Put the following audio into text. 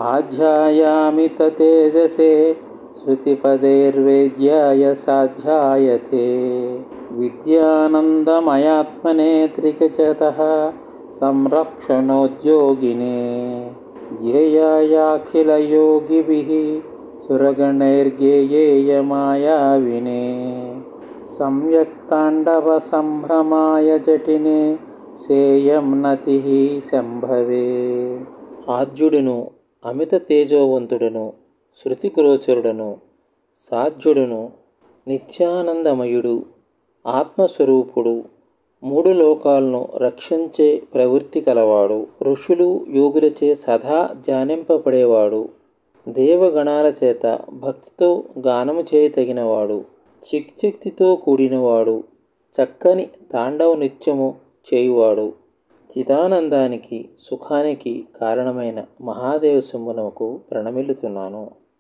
ఆధ్యాయామిత తేజసే శృతిపదేర్వేద్యాయ సాధ్యాయతే విద్యానందమయాత్మనే త్రికచతః సంరక్షణోద్యోగినే ధ్యేయాయాఖిలయోగిభిः సురగణైర్గేయేయ మాయావినే సంయక్తాండవ సంభ్రమాయ జటినే సేయం నతిః సంభవే. ఆద్యుడును అమిత తేజోవంతుడును శృతిగోచరుడును సాధ్యుడును నిత్యానందమయుడు ఆత్మస్వరూపుడు మూడు లోకాలను రక్షించే ప్రవృత్తి కలవాడు ఋషులు యోగులచే సదా ధ్యానింపబడేవాడు దేవగణాల చేత భక్తితో గానము చేయతగినవాడు చిక్శక్తితో కూడినవాడు చక్కని తాండవ నృత్యము చేయువాడు చిదానందానికి సుఖానికి కారణమైన మహాదేవ శంభునకు ప్రణమిల్లుతున్నాను.